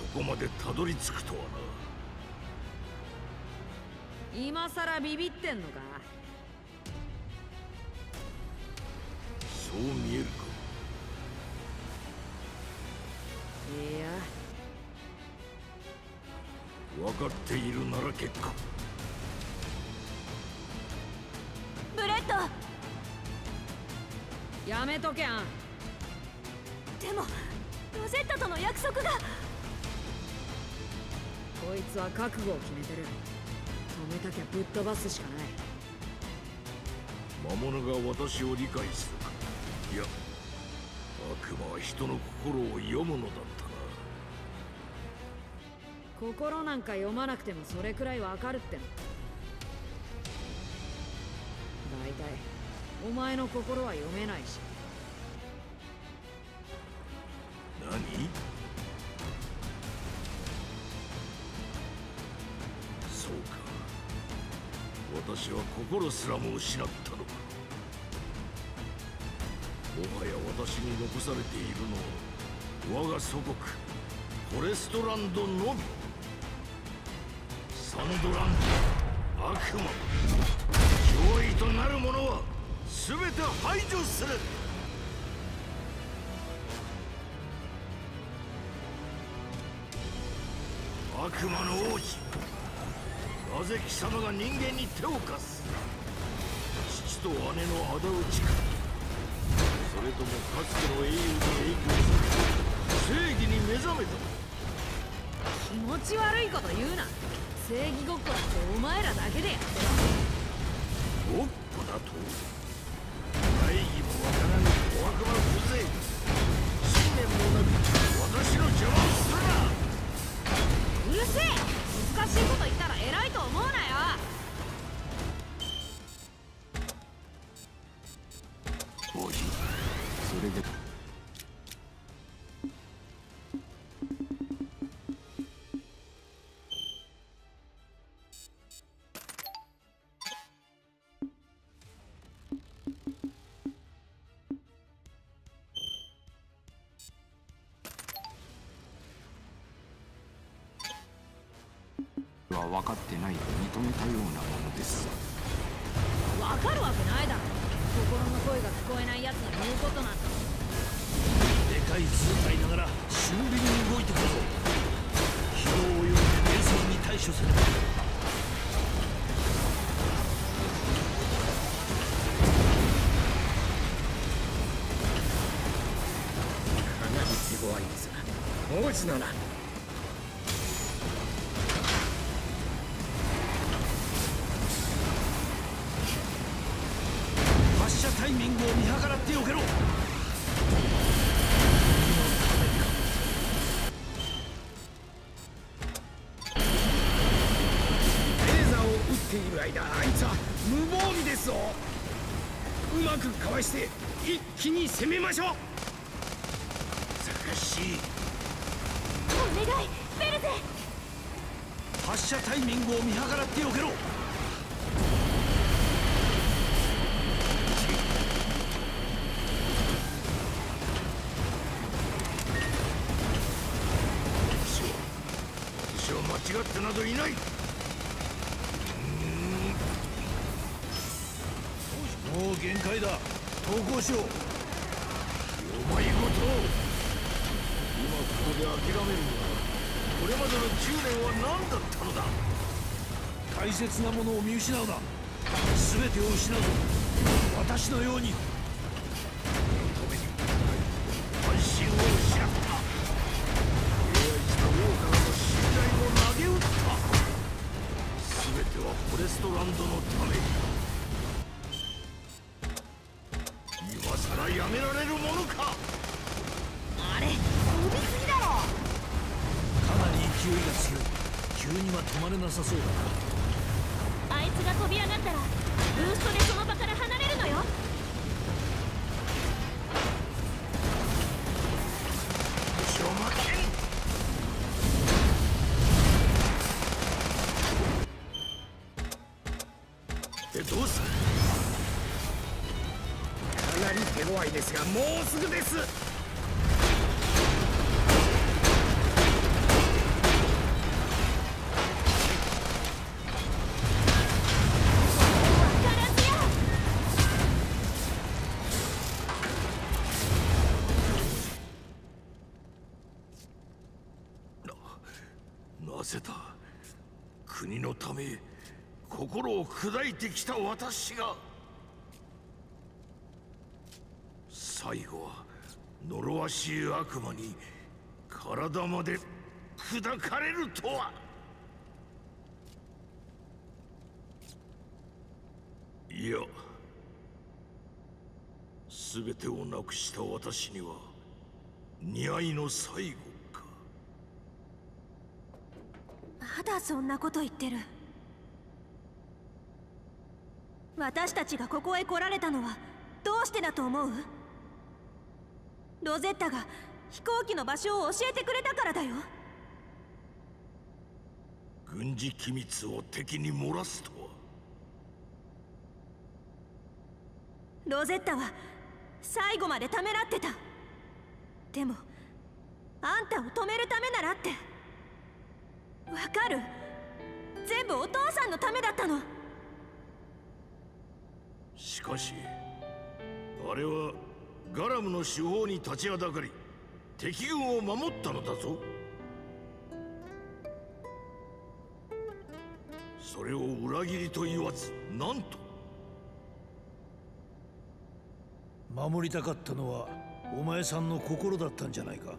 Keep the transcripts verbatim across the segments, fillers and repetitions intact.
こまでたどり着くとはな。 今さらビビってんのか。 そう見えるか。 いや、 分かっているなら結構。 ブレッド、 やめとけアン。 でもロゼッタとの約束が。 こいつは覚悟を決めてる。止めたきゃぶっ飛ばすしかない。 魔物が私を理解するか。いや、悪魔は人の心を読むのだったな。 心なんか読まなくてもそれくらいわかるっての。大体お前の心は読めないし。 何？そうか、私は心すらも失ったのか。もはや私に残されているのは我が祖国フォレストランドのみ。サンドランド、悪魔、脅威となる者は全て排除する。悪魔の王子、なぜ貴様が人間に手を貸す？父と姉の仇討ちか、それともかつての英雄に影響され正義に目覚めた？ 気持ち悪いこと言うな。正義ごっこだってお前らだけでやってごっこだと？大義もわからぬ小悪魔風情、信念もなく私の邪魔をするな。 うるせえ。難しいこと言ったら偉いと思うなよ。 王子、それでは分かってないと認めたようなものです。 わかるわけないだろ。心の声が聞こえないやつの言うことなんだ。 でかい図体ながら俊敏に動いてくるぞ。軌道を読んで冷静に対処せねば。 かなり手強いですが、王子なら。 発射タイミングを見計らっておけろ。 ている間、あいつは無防備ですぞ。うまくかわして一気に攻めましょう。 難しい。 お願いベルゼ。 発射タイミングを見計らっておけろ。私は私は間違ってなどいない。もう限界だ。投降しよう。お前ごと今ここで諦めるのはこれまでのじゅうねんは何だったのだ。大切なものを見失うな。全てを失うぞ、私のように。そのために関心を失った。平愛した王からの信頼を投げ打った。全てはフォレストランドのために。今さらやめられるものか。 あれ飛びすぎだろ。 かなり勢いが強い。急には止まれなさそうだな。 あいつが飛び上がったらブーストでその場から離れるのよ。 後ろ負けん。でどうする？ かなり手強いですが、もうすぐです。 なぜだ。国のため心を砕いてきた私が最後は呪わしい悪魔に体まで砕かれるとは。いや、全てをなくした私には似合いの最後か。 まだそんなこと言ってる。私たちがここへ来られたのはどうしてだと思う？ロゼッタが飛行機の場所を教えてくれたからだよ。 軍事機密を敵に漏らすとは。 ロゼッタは最後までためらってた。でもあんたを止めるためならって。わかる？全部お父さんのためだったの。 しかしあれはガラムの手法に立ちはだかり敵軍を守ったのだぞ。それを裏切りと言わず、なんと。 守りたかったのはお前さんの心だったんじゃないか。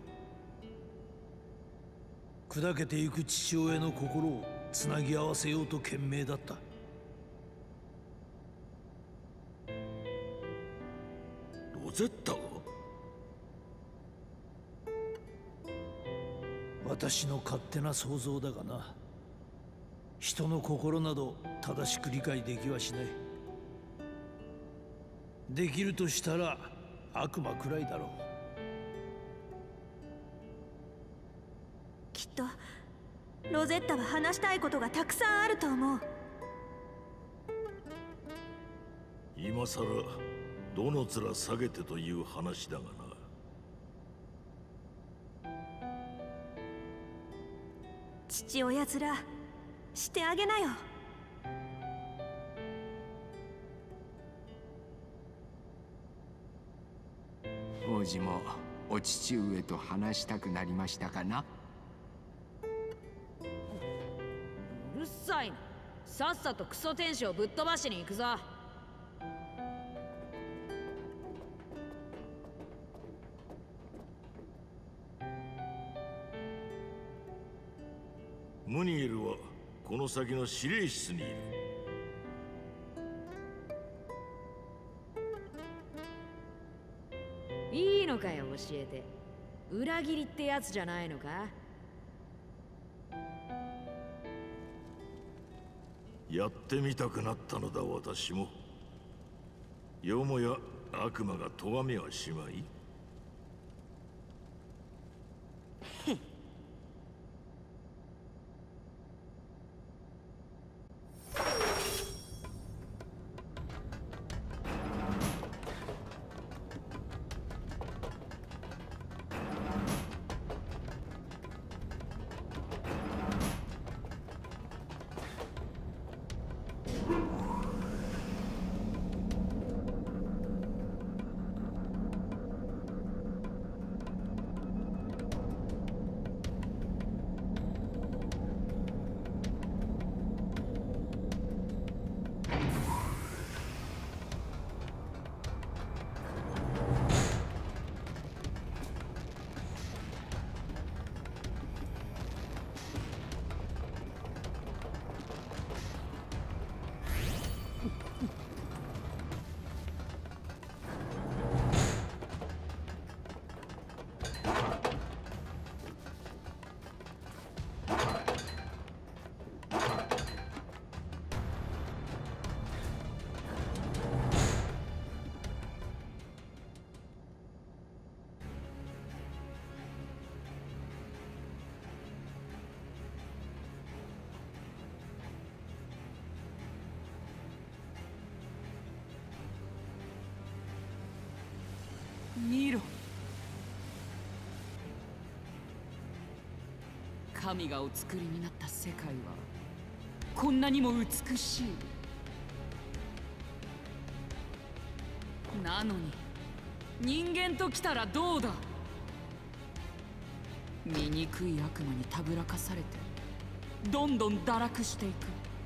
砕けてゆく父親の心をつなぎ合わせようと懸命だった。 ロゼッタが？ 私の勝手な想像だがな。人の心など正しく理解できはしない。できるとしたら悪魔くらいだろう。 きっとロゼッタは話したいことがたくさんあると思う。 今さらどの面下げてという話だがな。 父親面してあげなよ。 王子もお父上と話したくなりましたかな。 うるさいな。さっさとクソ天使をぶっ飛ばしに行くぞ。 ムニエルはこの先の司令室にいる。 いいのかよ、教えて。裏切りってやつじゃないのか？ やってみたくなったのだ、私も。よもや悪魔が咎めはしまい。 見ろ。神がお作りになった世界はこんなにも美しい。なのに人間ときたらどうだ。醜い悪魔にたぶらかされてどんどん堕落していく。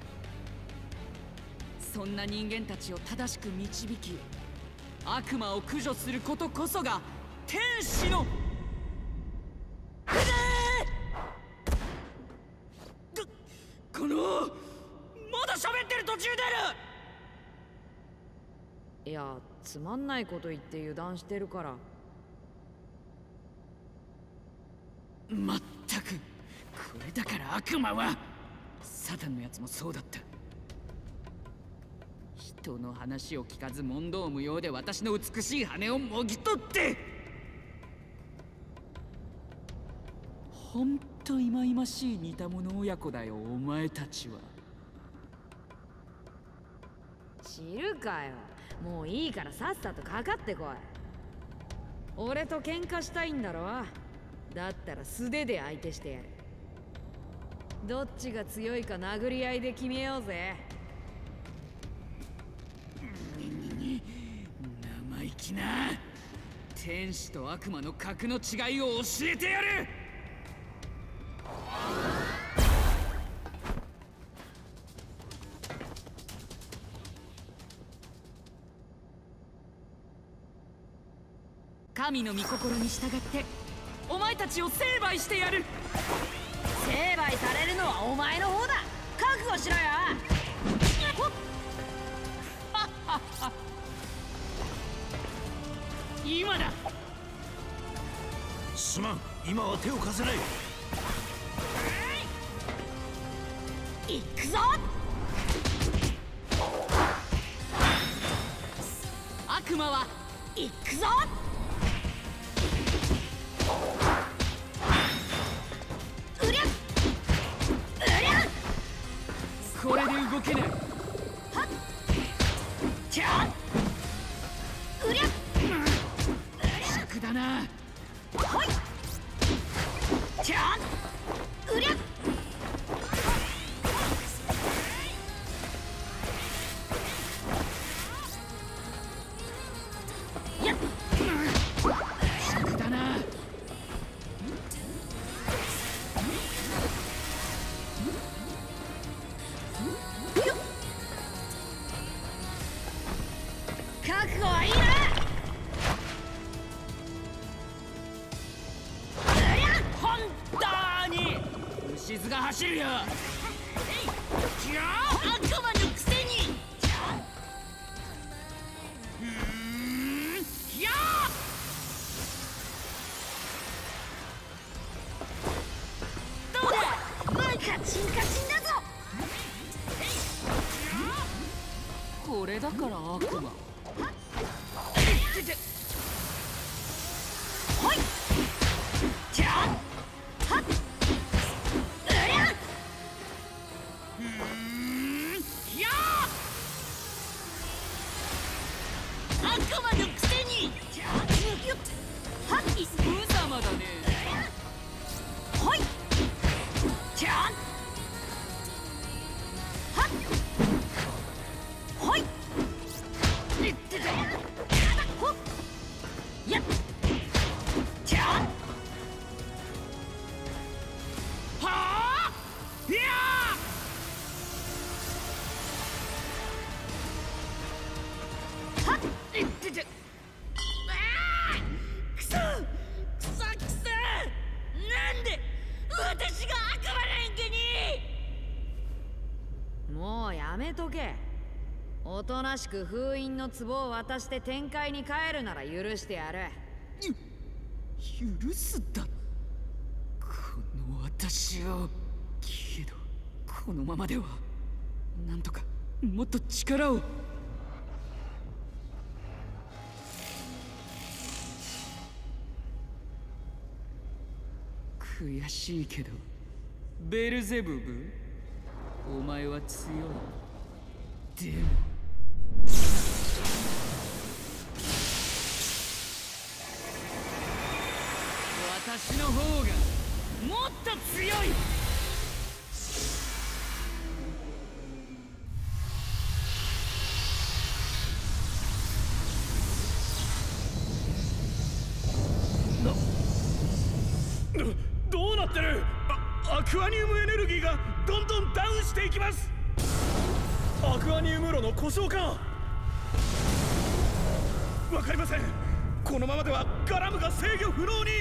そんな人間たちを正しく導き、悪魔を駆除することこそが天使のこのまだ喋ってる途中でいや、つまんないこと言って油断してるから。 まったく、これだから悪魔は。サタンのやつもそうだった。人の話を聞かず問答無用で私の美しい羽をもぎ取って、ほんと忌々しい似た者親子だよ、お前たちは。 知るかよ。もういいからさっさとかかってこい。俺と喧嘩したいんだろ。だったら素手で相手してやる。どっちが強いか殴り合いで決めようぜ。 生意気な。天使と悪魔の格の違いを教えてやる。神の御心に従ってお前たちを成敗してやる。 成敗されるのはお前の方だ。覚悟しろよ。 今だ。 すまん、今は手を貸せない。 行くぞ。 悪魔は行くぞ。うりゃうりゃ。 これで動けない。 はっちゃうりゃ尺だな。 ほいちゃうりゃ。やっ尺だな。 覚悟はいいな。 本当に虫図が走るよ。 悪魔のくせに。 うーん、やどうだ。カチンカチンだぞ。 これだから悪魔。 ほいちゃはっうりゃ。 うーん、や悪魔のくせに。はっ無様だね。 ほいちゃはっほいほっやっちゃはあ、いやはっいってて。あーくそくそくそ。なんで私が悪魔なんかに。もうやめとけ。おとなしく封印の壺を渡して天界に帰るなら許してやる。 許すだ。この私を。けどこのままではなんとかもっと力を。悔しいけどベルゼブブ、お前は強い。でも私の方がもっと強い。 どうなってる。 アクアニウムエネルギーがどんどんダウンしていきます。アクアニウム炉の故障か。わかりません。このままではガラムが制御不能に。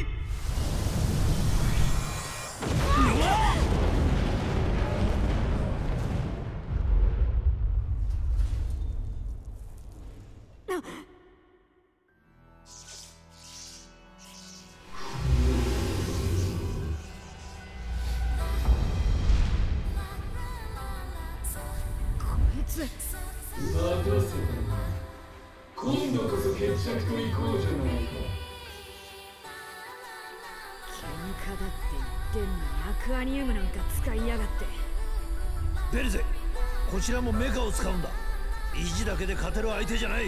今度こそ決着といこうじゃないか。 喧嘩だって言ってんのにアクアニウムなんか使いやがって。 ベルゼ、こちらもメカを使うんだ。意地だけで勝てる相手じゃない。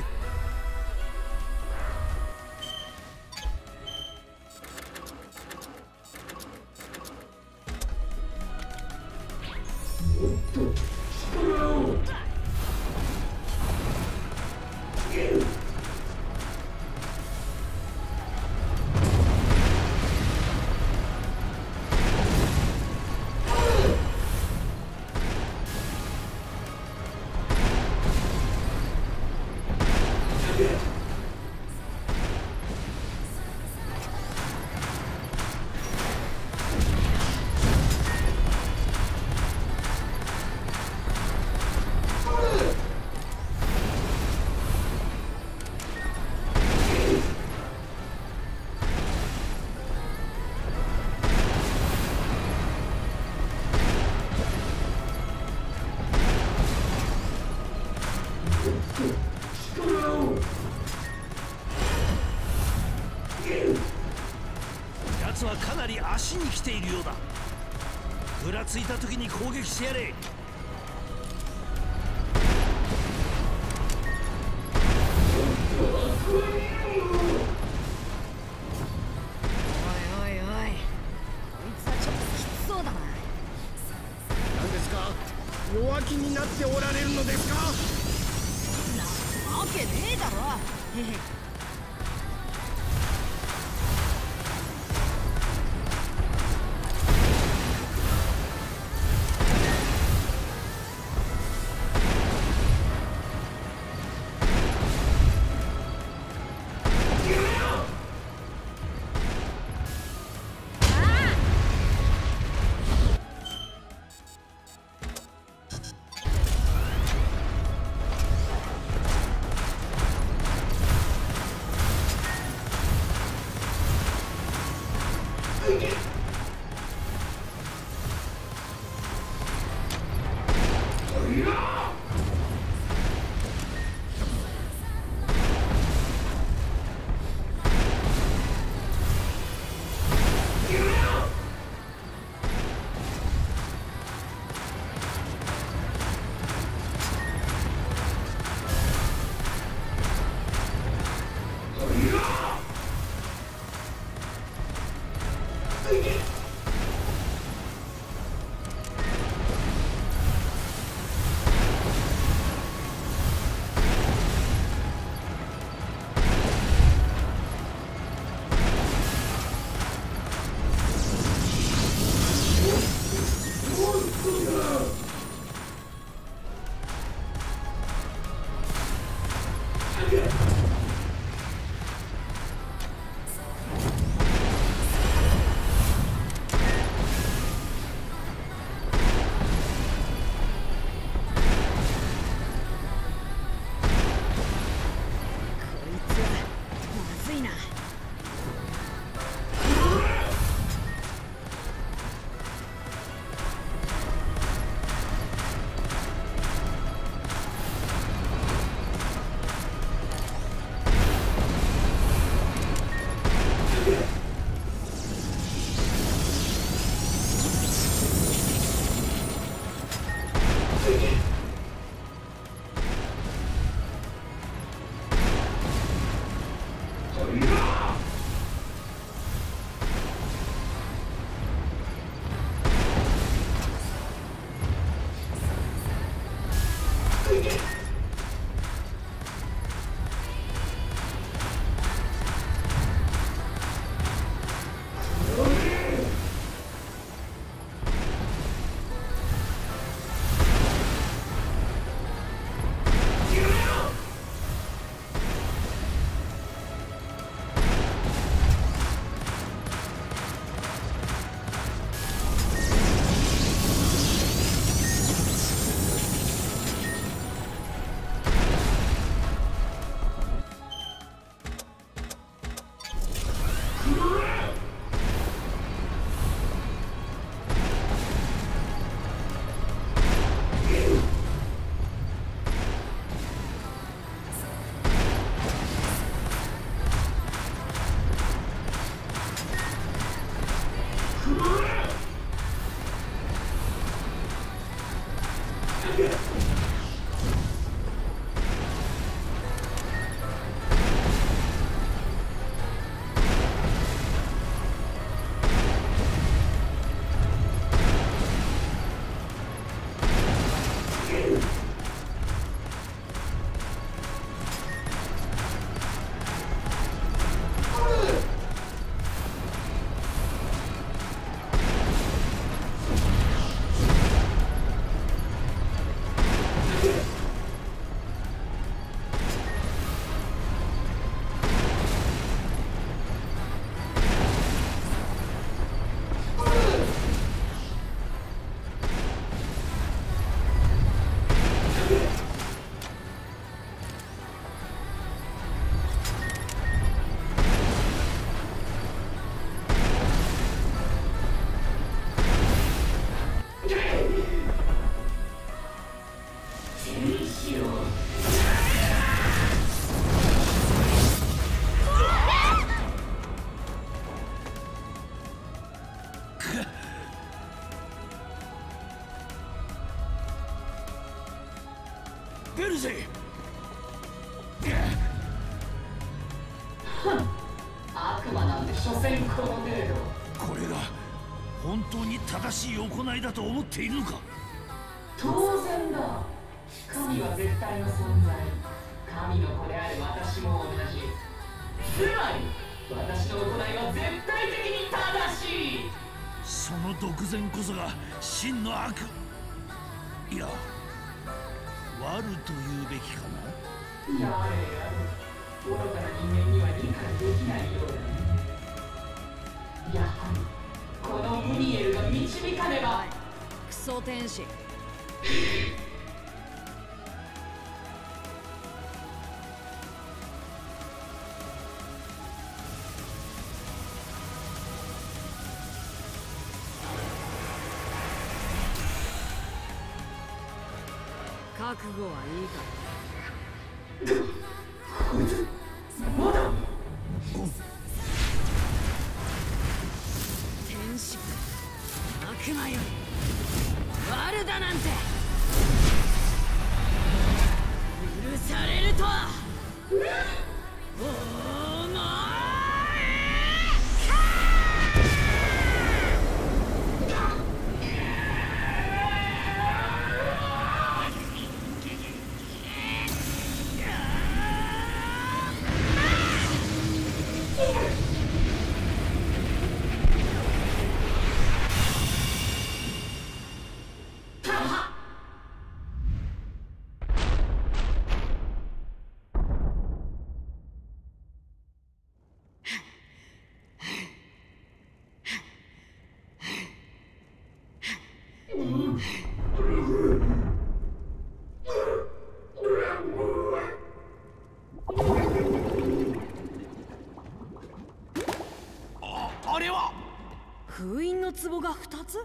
奴はかなり足に来ているようだ。ぐらついた時に攻撃してやれ。 おいおいおい、こいつはちょっときつそうだな。 何ですか。弱気になっておられるのですか。 なわけねえだろ。へへ。 ベルゼ。 悪魔なんて所詮この程度。 これが本当に正しい行いだと思っているのか。 当然だ。神は絶対の存在。神の子である私も同じ。つまり私の行いは絶対的に正しい。 その独善こそが真の悪。いや、悪と言うべきかな。 やれやれ、愚かな人間には理解できないようだね。やはりこのムニエルが導かねば。 クソ天使。覚悟はいいか。 まだ天使悪魔より悪だなんて許されるとは。おーまあれは封印の壺がふたつ。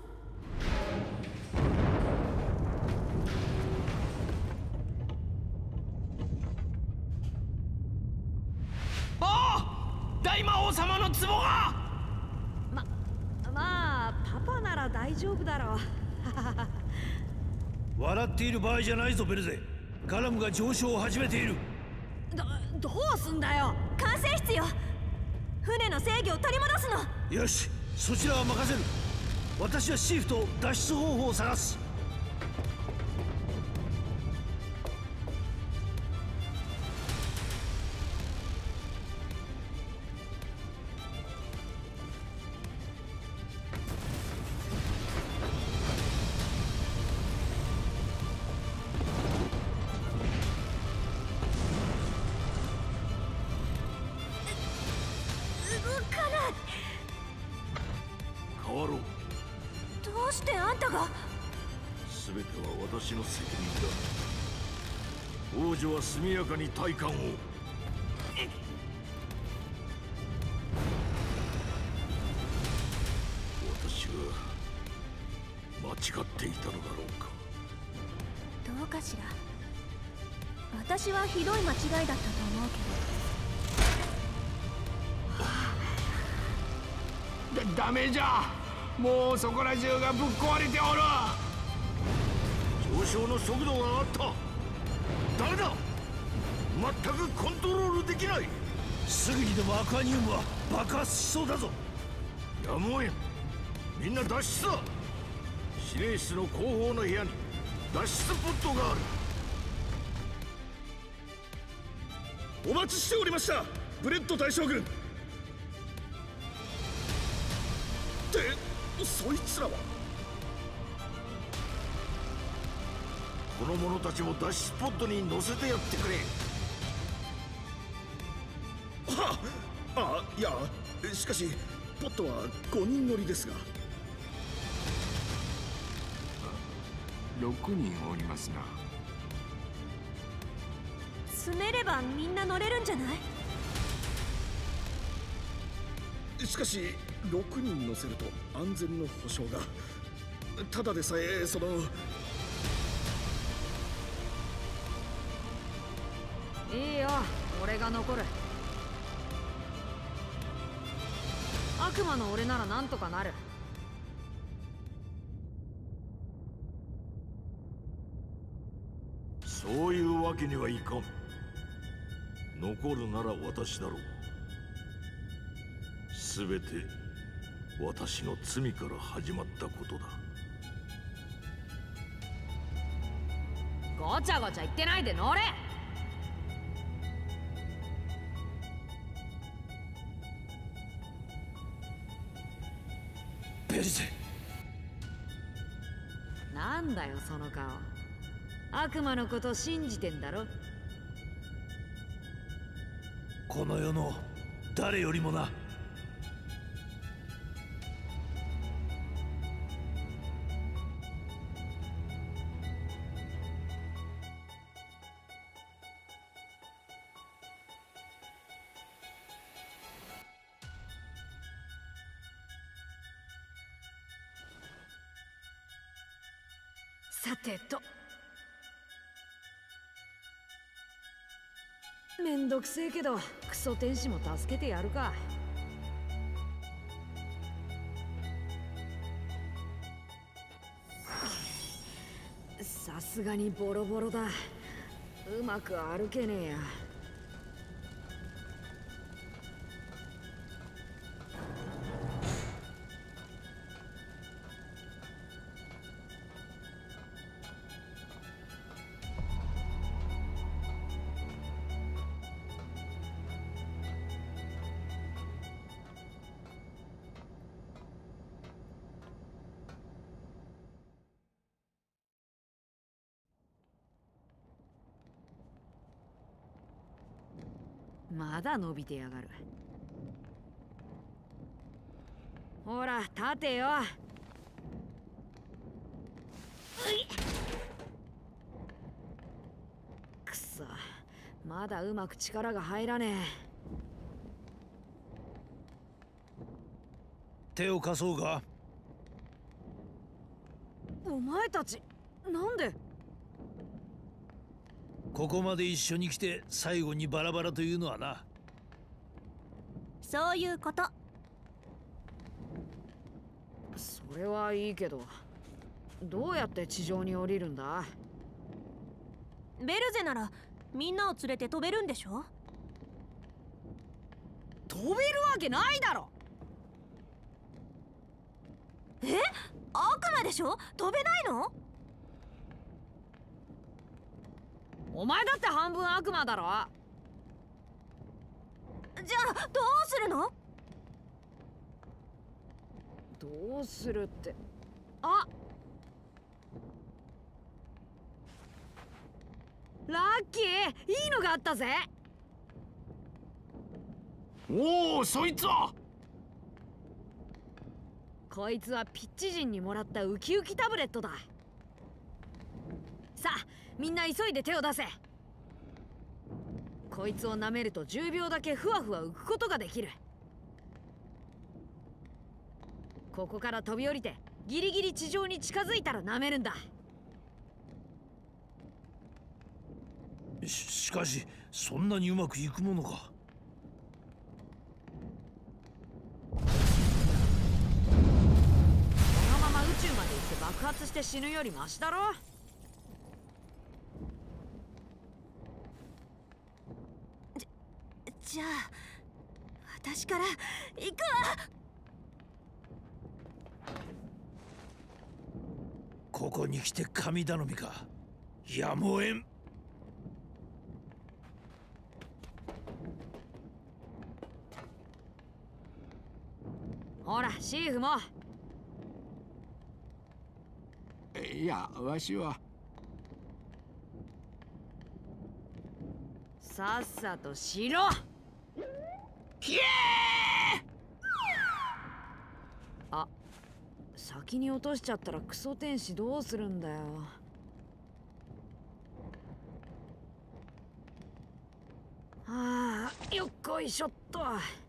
ああ、大魔王様の壺が。 ままあパパなら大丈夫だろう。 笑っている場合じゃないぞベルゼ。ガラムが上昇を始めている。 どどうすんだよ。 管制室よ。船の制御を取り戻すの。 よし、そちらは任せる。私はシーフと脱出方法を探す。変わろう。 どうしてあんたが。 全ては私の責任だ。王女は速やかに体感を。私は間違っていたのだろうか。 どうかしら。私はひどい間違いだったと思うけど。 だダメじゃ。もうそこら中がぶっ壊れておる。 上上昇の速度が上がった。ダメだ、全くコントロールできない。 すぐにでもアクアニウムは爆発しそうだぞ。 やむをえん。みんな脱出だ。司令室の後方の部屋に脱出ポットがある。 お待ちしておりました、ブレッド大将軍。ってそいつらは。 この者たちも脱出ポットに乗せてやってくれ。 はあ、いや、しかしポットはごにん乗りですが。 ろくにんおりますな。 詰めればみんな乗れるんじゃない？ しかしろくにん乗せると安全の保証が。ただでさえその。 いいよ、俺が残る。悪魔の俺ならなんとかなる。 そういうわけにはいかん。残るなら私だろう。すべて私の罪から始まったことだ。 ごちゃごちゃ言ってないで乗れ。 ベルゼ。 なんだよその顔。悪魔のこと信じてんだろ。 この世の誰よりもな。 さてと、めんどくせえけどクソ天使も助けてやるか。さすがにボロボロだ。うまく歩けねえや。まだ伸びてやがる。ほら立てよ。くそ、まだうまく力が入らねえ。 手を貸そうか。 お前たちなんで？ ここまで一緒に来て最後にバラバラというのはな。 そういうこと。 それはいいけど、どうやって地上に降りるんだ？ ベルゼならみんなを連れて飛べるんでしょ？ 飛べるわけないだろ。 え？悪魔でしょ？飛べないの？ お前だって半分悪魔だろ。 じゃあどうするの？ どうするって、あ、ラッキー、いいのがあったぜ。 おお、そいつは。 こいつはピッチ人にもらったウキウキタブレットだ。さあみんな急いで手を出せ。こいつを舐めるとじゅうびょうだけふわふわ浮くことができる。ここから飛び降りてギリギリ地上に近づいたら舐めるんだ。 し, しかしそんなにうまくいくものか。 このまま宇宙まで行って爆発して死ぬよりマシだろ。 じゃあ私から行くわ。 ここに来て神頼みか。やむをえん。 ほらシーフも。 いや、わしは。 さっさとしろ。 ひえー！あ、先に落としちゃったらクソ天使どうするんだよ。ああ、よっこいしょっと。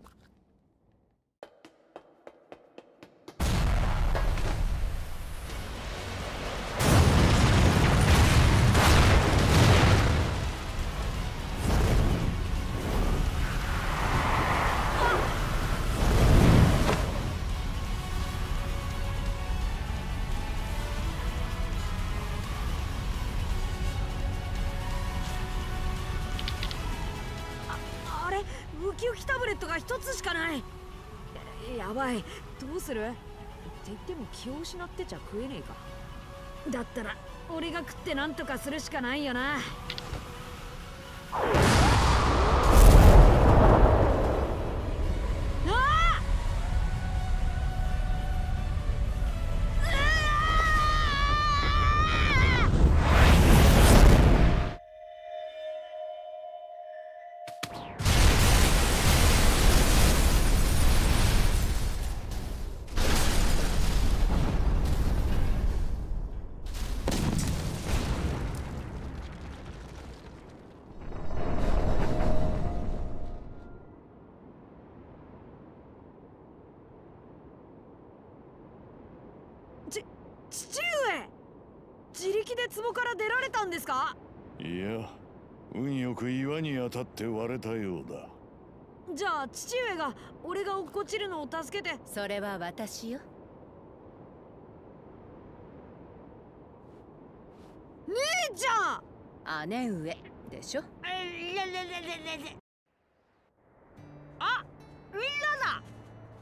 ウキウキタブレットが一つしかない。やばい、どうする？って言っても気を失ってちゃ食えねえか。だったら俺が食ってなんとかするしかないよな。ち、父上！自力で壺から出られたんですか？ いや、運よく岩に当たって割れたようだ。 じゃあ父上が俺が落っこちるのを助けて。 それは私よ。 姉ちゃん！ 姉上でしょ。 あ、みんなだ。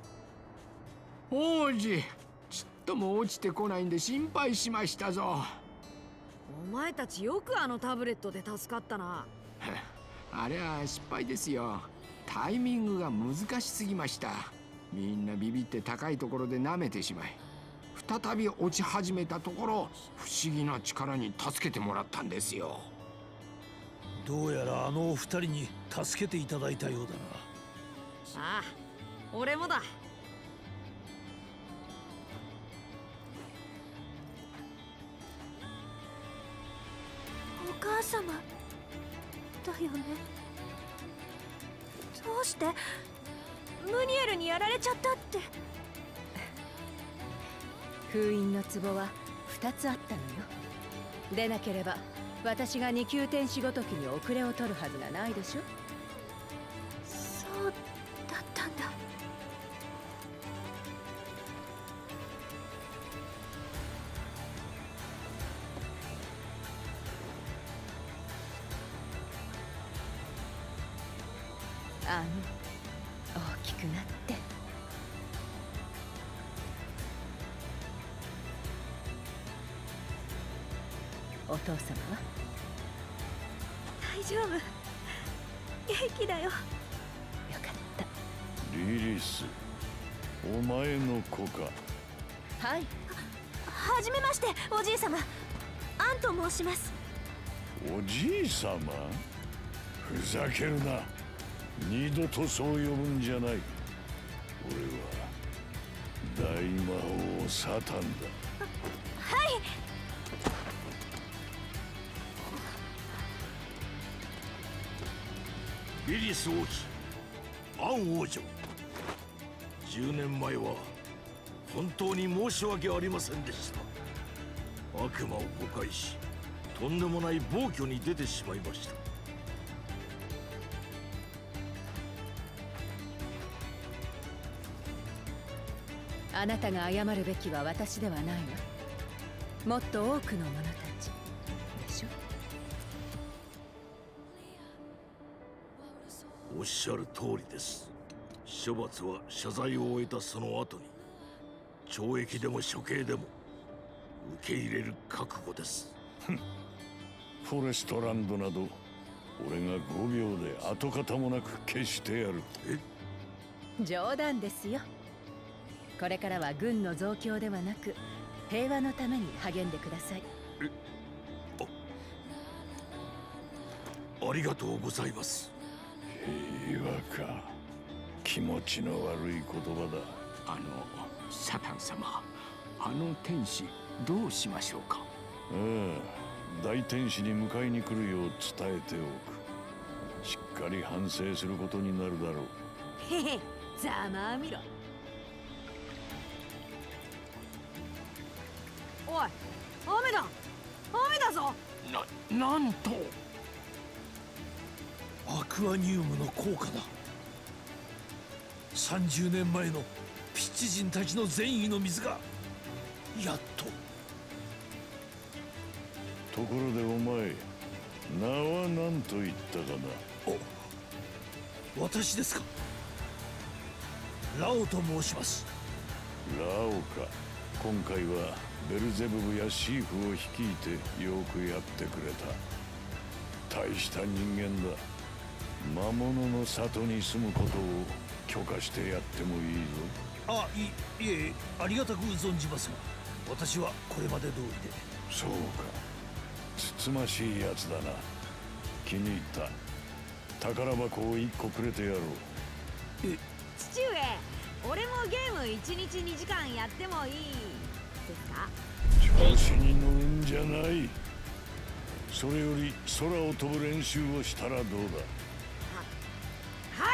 王子、ちっとも落ちてこないんで心配しましたぞ。 お前たちよくあのタブレットで助かったな。 あれは失敗ですよ。タイミングが難しすぎました。みんなビビって高いところで舐めてしまい、再び落ち始めたところ、不思議な力に助けてもらったんですよ。 どうやらあのお二人に助けていただいたようだな。 ああ、俺もだ。 お母様だよね。どうしてムニエルにやられちゃったって。 封印の壺はふたつあったのよ。でなければ私が二級天使ごときに遅れを取るはずがないでしょ。 そうだったんだ。 あの大きくなって。お父様は大丈夫、元気だよ。よかった。 リリス、お前の子か。 はい。 は、はじめまして、おじい様。アンと申します。 おじい様？ふざけるな。二度とそう呼ぶんじゃない。俺は大魔王サタンだ。 はい。 リリス王妃、アン王女。じゅうねんまえは本当に申し訳ありませんでした。悪魔を誤解し、とんでもない暴挙に出てしまいました。 あなたが謝るべきは私ではないわ。もっと多くの者たちでしょ。 おっしゃる通りです。処罰は謝罪を終えたその後に、懲役でも処刑でも受け入れる覚悟です。 フォレストランドなど俺がごびょうで跡形もなく消してやる。 え？ 冗談ですよ。これからは軍の増強ではなく平和のために励んでください。 え？あ、ありがとうございます。 平和か。気持ちの悪い言葉だ。 あのサタン様、あの天使どうしましょうか。 ああ、大天使に迎えに来るよう伝えておく。しっかり反省することになるだろう。 へへ、ざまあみろ。おい、雨だ雨だぞ。 な、なんとアクアニウムの効果だ。さんじゅうねんまえのピッチ人たちの善意の水がやっと。 ところでお前、名は何と言ったかな。 お、私ですか。ラオと申します。 ラオか。今回はベルゼブブやシーフを率いてよくやってくれた。大した人間だ。魔物の里に住むことを許可してやってもいいぞ。 あ、い、いえ、ありがたく存じますが、私はこれまで通りで。 そうか。つつましいやつだな。気に入った。宝箱を一個くれてやろう。 え、 父上、俺もゲームいちにちにじかんやってもいいですか。 調子に乗るんじゃない。それより空を飛ぶ練習をしたらどうだ。 はい。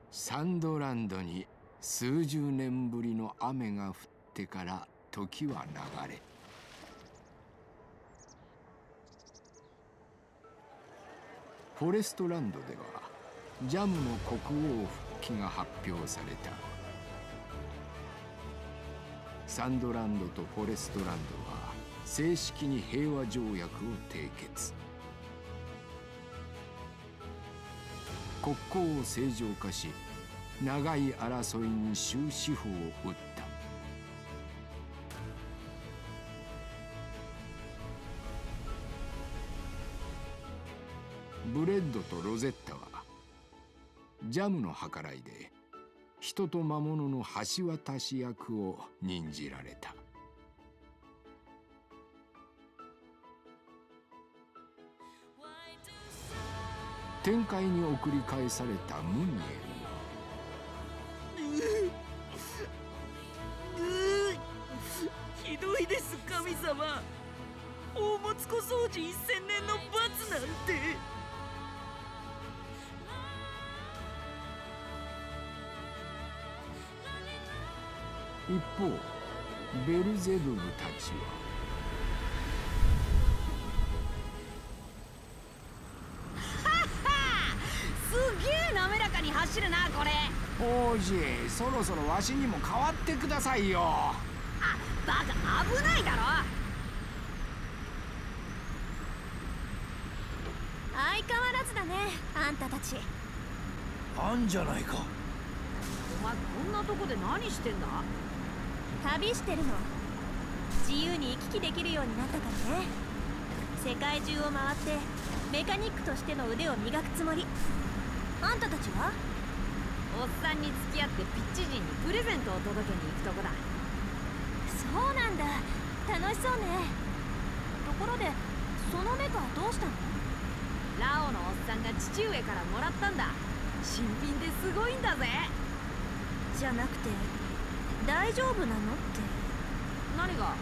サンドランドに数十年ぶりの雨が降ってから時は流れ、フォレストランドではジャムの国王復帰が発表された。サンドランドとフォレストランドは正式に平和条約を締結。国交を正常化し、長い争いに終止符を打った。ブレッドとロゼッタはジャムの計らいで人と魔物の橋渡し役を任じられた。天界に送り返されたムンニエル。 ひどいです神様。大物小掃除一千年の罰なんて。 一方ベルゼブブたちはすげえ滑らかに走るなこれ。 王子、そろそろわしにも代わってくださいよ。 あ、バカ危ないだろ。 相変わらずだね、あんたたち。 あんじゃないか。 お前こんなとこで何してんだ。 旅してるの。自由に行き来できるようになったからね。世界中を回ってメカニックとしての腕を磨くつもり。あんたたちは？ おっさんに付き合ってピッチ人にプレゼントを届けに行くとこだ。 そうなんだ、楽しそうね。ところでそのメカはどうしたの？ ラオのおっさんが父上からもらったんだ。新品ですごいんだぜ。 じゃなくて大丈夫なのって。 何が？なんか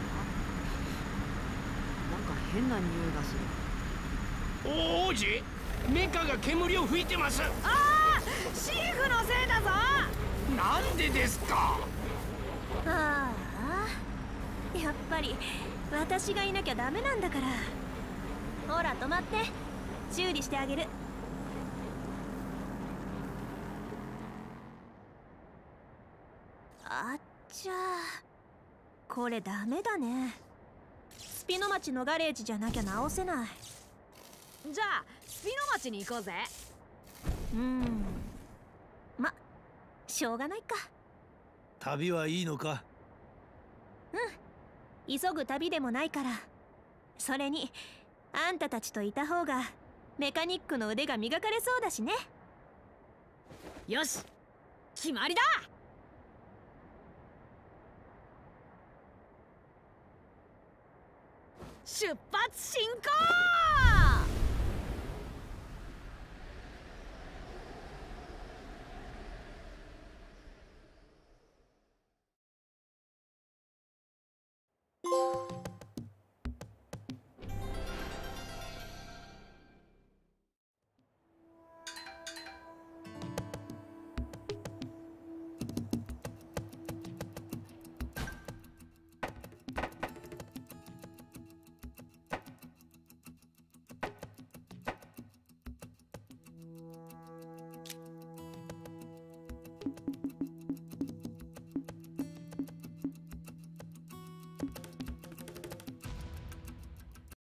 変な匂いがする。 王子、メカが煙を吹いてます。 ああ、シーフのせいだぞ。 なんでですか。 ああ、やっぱり私がいなきゃダメなんだから。ほら止まって、修理してあげる。あっちゃー、これダメだね。スピノ町のガレージじゃなきゃ直せない。 じゃあスピノ町に行こうぜ。 うーん、ま、しょうがないか。 旅はいいのか。 うん、急ぐ旅でもないから。それにあんたたちといた方がメカニックの腕が磨かれそうだしね。 よし、決まりだ。出発進行。